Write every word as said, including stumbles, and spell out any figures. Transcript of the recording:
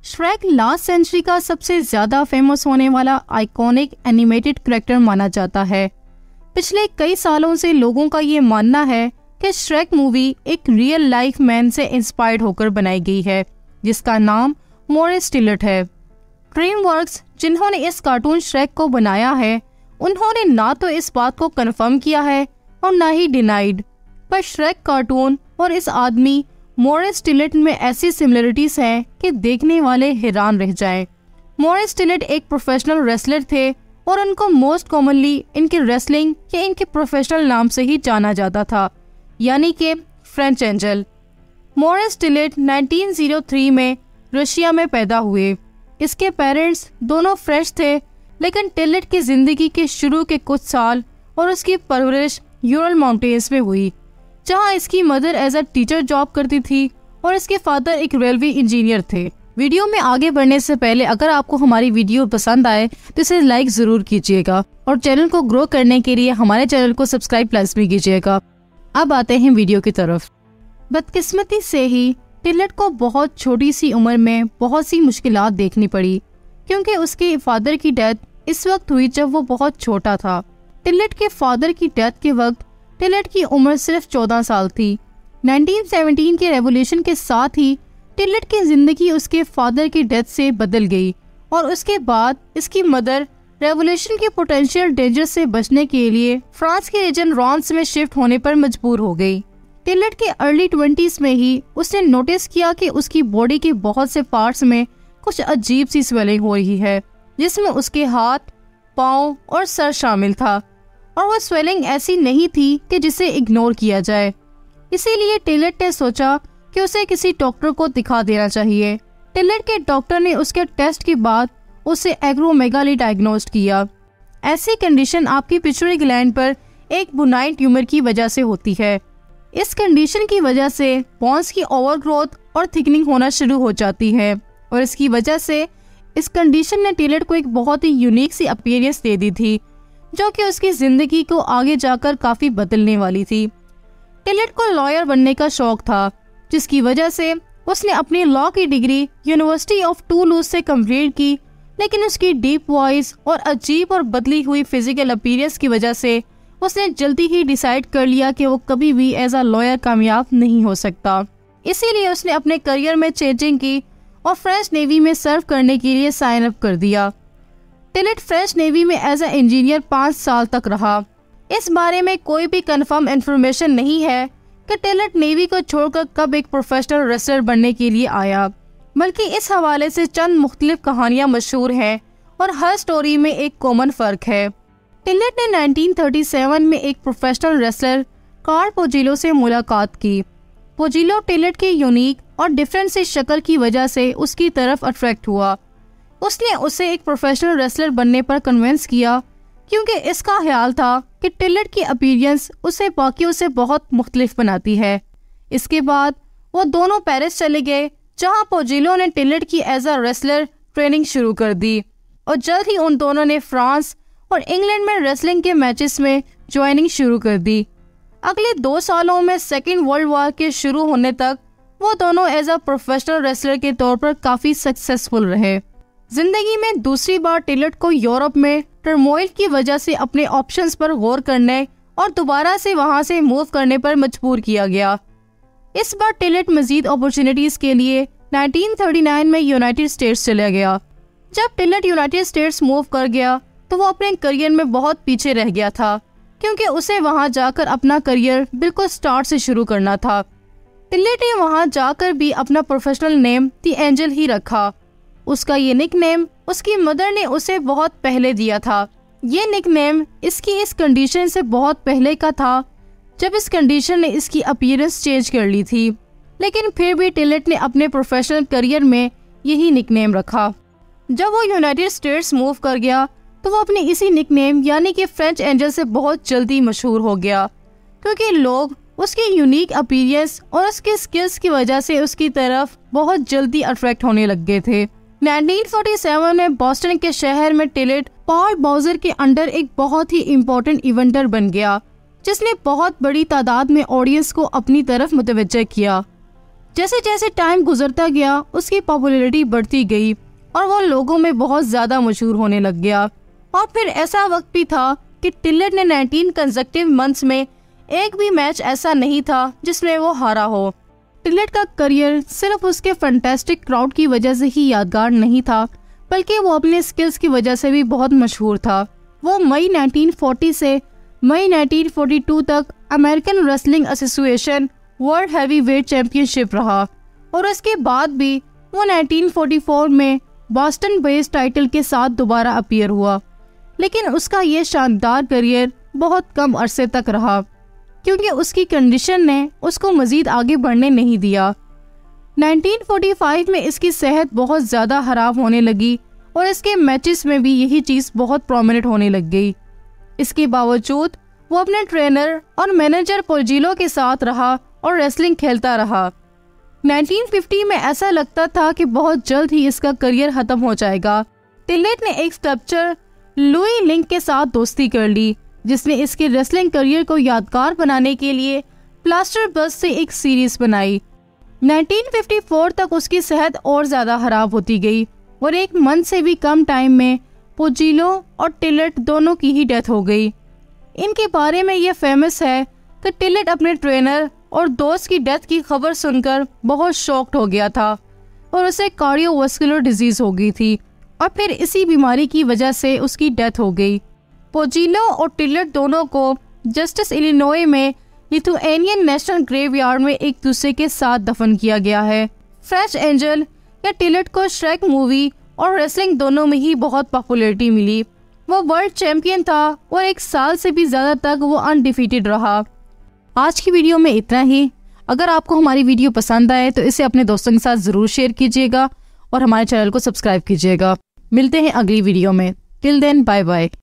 Shrek last century का सबसे ज्यादा फेमस होने वाला आइकॉनिक एनिमेटेड कैरेक्टर माना जाता है। पिछले कई सालों से लोगों का ये मानना है कि श्रेक मूवी एक रियल लाइफ मैन से इंस्पायर्ड होकर बनाई गई है, जिसका नाम मॉरिस टिलेट है। ड्रीमवर्क्स, जिन्होंने इस कार्टून श्रेक को बनाया है, उन्होंने ना तो इस बात को कंफर्म किया है और ना ही डिनाइड, पर श्रेक कार्टून और इस आदमी मॉरिस टिलेट में ऐसी सिमिलरिटीज हैं कि देखने वाले हैरान रह जाएं। मॉरिस टिलेट एक प्रोफेशनल रेसलर थे और उनको मोस्ट कॉमनली इनके रेसलिंग या इनके प्रोफेशनल नाम से ही जाना जाता था, यानी कि French angel. Maurice Tillet nineteen o three में रशिया में पैदा हुए। इसके पेरेंट्स दोनों फ्रेंच थे, लेकिन टिलेट की जिंदगी के शुरू के कुछ साल और उसकी परवरिश यूरल माउंटेन्स में हुई, जहां इसकी mother as a teacher job करती थी और इसके फादर एक रेलवे इंजीनियर थे। वीडियो में आगे बढ़ने से पहले अगर आपको हमारी वीडियो पसंद आए तो इसे लाइक जरूर कीजिएगा और चैनल को ग्रो करने के लिए हमारे चैनल को सब्सक्राइब प्लस भी कीजिएगा। अब आते हैं वीडियो की तरफ। बदकिस्मती से ही टिलेट को बहुत छोटी सी उम्र में बहुत सी मुश्किलात देखनी पड़ी, क्योंकि उसके फादर की डेथ इस वक्त हुई जब वो बहुत छोटा था। टिलेट के फादर की डेथ के वक्त टिलेट की उम्र सिर्फ चौदह साल थी। नाइनटीन सेवनटीन के रेवोल्यूशन के साथ ही टिलेट की जिंदगी उसके फादर की डेथ से बदल गई और उसके बाद इसकी मदर रेवोल्यूशन के पोटेंशियल डेंजर से बचने के लिए फ्रांस के रीजन रॉन्स में शिफ्ट होने पर मजबूर हो गई। टिलेट के अर्ली ट्वेंटीज में ही उसने नोटिस किया कि उसकी बॉडी के बहुत से पार्ट्स में कुछ अजीब सी स्वेलिंग हो रही है, जिसमें उसके हाथ, पाँव और सर शामिल था, और वो स्वेलिंग ऐसी नहीं थी कि जिसे इग्नोर किया जाए। इसीलिए टिलेट ने सोचा कि उसे किसी डॉक्टर को दिखा देना चाहिए। टिलेट के डॉक्टर ने उसके टेस्ट के बाद उसे एग्रोमेगाली डायग्नोस्ट किया। ऐसी कंडीशन आपकी पिट्यूटरी ग्लैंड पर एक बुनाइन ट्यूमर की वजह से होती है। इस कंडीशन की वजह से बोन्स की ओवरग्रोथ और थिकनिंग होना शुरू हो जाती है, और इसकी वजह से इस कंडीशन ने टिलेट को एक बहुत ही यूनिक सी अपीयरेंस दे दी थी, जो कि उसकी जिंदगी को आगे जाकर काफी बदलने वाली थी। टिलेट को लॉयर बनने का शौक था, जिसकी वजह से उसने अपनी लॉ की डिग्री यूनिवर्सिटी ऑफ टूलूज से कंप्लीट की, लेकिन उसकी डीप वॉइस और अजीब और बदली हुई फिजिकल अपीयरेंस की वजह से उसने जल्दी ही डिसाइड कर लिया कि वो कभी भी एज अ लॉयर कामयाब नहीं हो सकता। इसीलिए उसने अपने करियर में चेंजिंग की और फ्रेंच नेवी में सर्व करने के लिए साइन अप कर दिया। टिलेट फ्रेंच नेवी में एज अ इंजीनियर पाँच साल तक रहा। इस बारे में कोई भी कंफर्म इंफॉर्मेशन नहीं है कि टिलेट नेवी को छोड़कर कब एक प्रोफेशनल रेसलर बनने के लिए आया, बल्कि इस हवाले से चंद मुख्तलिफ कहानियां मशहूर हैं और हर स्टोरी में एक कॉमन फर्क है। टिलेट ने नाइनटीन थर्टी सेवन में एक प्रोफेशनल रेसलर कार्ल पोजिलो से मुलाकात की। पोजिलो टिलेट के यूनिक और डिफरेंट सी शक्ल की वजह से उसकी तरफ अट्रैक्ट हुआ। उसने उसे एक प्रोफेशनल रेसलर बनने पर कन्विंस किया, क्योंकि इसका ख्याल था कि टिलेट की अपीयरेंस उसे बाकियों से बहुत मुख्तलिफ बनाती है। इसके बाद वो दोनों पेरिस चले गए, जहां पोजिलो ने टिलेट की एज अ रेसलर ट्रेनिंग शुरू कर दी, और जल्द ही उन दोनों ने फ्रांस और इंग्लैंड में रेसलिंग के मैचेस में ज्वाइनिंग शुरू कर दी। अगले दो सालों में सेकेंड वर्ल्ड वॉर के शुरू होने तक वो दोनों एज अ प्रोफेशनल रेसलर के तौर पर काफी सक्सेसफुल रहे। जिंदगी में दूसरी बार टिलेट को यूरोप में टर्मोइल की वजह से अपने ऑप्शंस पर गौर करने और दोबारा से वहां से मूव करने पर मजबूर किया गया। इस बार टिलेट मजीद अपॉर्चुनिटीज के लिए नाइनटीन थर्टी नाइन में यूनाइटेड स्टेट्स चला गया। जब टिलेट यूनाइटेड स्टेट्स मूव कर गया तो वो अपने करियर में बहुत पीछे रह गया था, क्योंकि उसे वहां जाकर अपना करियर बिल्कुल स्टार्ट से शुरू करना था। टिलेट ने वहां जाकर भी अपना प्रोफेशनल नेम द एंजल ही रखा। उसका ये निकनेम उसकी मदर ने उसे बहुत पहले दिया था। ये निकनेम इसकी इस कंडीशन से बहुत पहले का था, जब इस कंडीशन ने इसकी अपीयरेंस चेंज कर ली थी, लेकिन फिर भी टिलेट ने अपने प्रोफेशनल करियर में यही निकनेम रखा। जब वो यूनाइटेड स्टेट्स मूव कर गया तो वो अपने इसी निकनेम यानी कि फ्रेंच एंजल से बहुत जल्दी मशहूर हो गया, क्योंकि लोग उसकी यूनिक अपीयरेंस और उसके स्किल्स की वजह से उसकी तरफ बहुत जल्दी अट्रैक्ट होने लग गए थे। नाइनटीन फोर्टी सेवन में बॉस्टन के शहर में टिलेट पॉल बाउजर के अंडर एक बहुत ही इम्पोर्टेंट इवेंटर बन गया, जिसने बहुत बड़ी तादाद में ऑडियंस को अपनी तरफ मुतवज्जह किया। जैसे जैसे टाइम गुजरता गया उसकी पॉपुलैरिटी बढ़ती गई और वो लोगों में बहुत ज्यादा मशहूर होने लग गया। और फिर ऐसा वक्त भी था कि टिलेट ने नाइनटीन कंसेक्यूटिव मंथ्स में एक भी मैच ऐसा नहीं था जिसमें वो हारा हो। टिलेट का करियर सिर्फ उसके फैंटास्टिक क्राउड की वजह से ही यादगार नहीं था, बल्कि वो अपने स्किल्स की वजह से भी बहुत मशहूर था। वो मई नाइनटीन फोर्टी से मई नाइनटीन फोर्टी टू तक American wrestling association world heavyweight championship रहा और उसके बाद भी वो नाइनटीन फोर्टी फोर में बॉस्टन बेस टाइटल के साथ दोबारा अपीयर हुआ। लेकिन उसका ये शानदार करियर बहुत कम अरसे तक रहा क्योंकि उसकी कंडीशन ने उसको मजीद आगे बढ़ने नहीं दिया। नाइनटीन फोर्टी फाइव में इसकी सेहत बहुत ज़्यादा खराब होने लगी और इसके मैचेस में भी यही चीज़ बहुत प्रोमिनेंट होने लग गई। इसके बावजूद वो अपने ट्रेनर और मैनेजर पोजिलो के साथ रहा और रेसलिंग खेलता रहा। नाइनटीन फिफ्टी में ऐसा लगता था कि बहुत जल्द ही इसका करियर खत्म हो जाएगा। टिलेट ने एक स्कल्पचर लुई लिंक के साथ दोस्ती कर ली, जिसने इसके रेसलिंग करियर को यादगार बनाने के लिए प्लास्टर बस से एक सीरीज बनाई। नाइनटीन फिफ्टी फोर तक उसकी सेहत और ज़्यादा खराब होती गई और एक मंथ से भी कम टाइम में पोजिलो और टिलेट दोनों की ही डेथ हो गई। इनके बारे में ये फेमस है कि टिलेट अपने ट्रेनर और दोस्त की डेथ की खबर सुनकर बहुत शॉक्ड हो गया था और उसे कार्डियोवास्कुलर डिजीज हो गई थी और फिर इसी बीमारी की वजह से उसकी डेथ हो गई। पोजिलो और टिलेट दोनों को जस्टिस इलिनॉय में लिथुएनियन नेशनल ग्रेवयार्ड में एक दूसरे के साथ दफन किया गया है। फ्रेश एंजल या टिलेट को श्रेक मूवी और रेसलिंग दोनों में ही बहुत पॉपुलैरिटी मिली। वो वर्ल्ड चैंपियन था और एक साल से भी ज़्यादा तक वो अनडिफीटेड रहा। आज की वीडियो में इतना ही। अगर आपको हमारी वीडियो पसंद आए तो इसे अपने दोस्तों के साथ ज़रूर शेयर कीजिएगा और हमारे चैनल को सब्सक्राइब कीजिएगा। मिलते हैं अगली वीडियो में। Till then bye bye.